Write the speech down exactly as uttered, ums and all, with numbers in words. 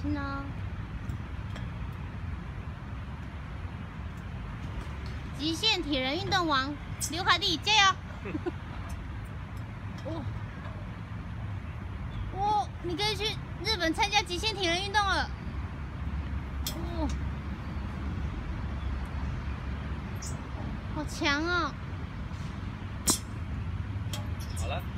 心哦。极限铁人运动王刘海蒂，加油！哦，哦，你可以去日本参加极限铁人运动了。哦，好强哦！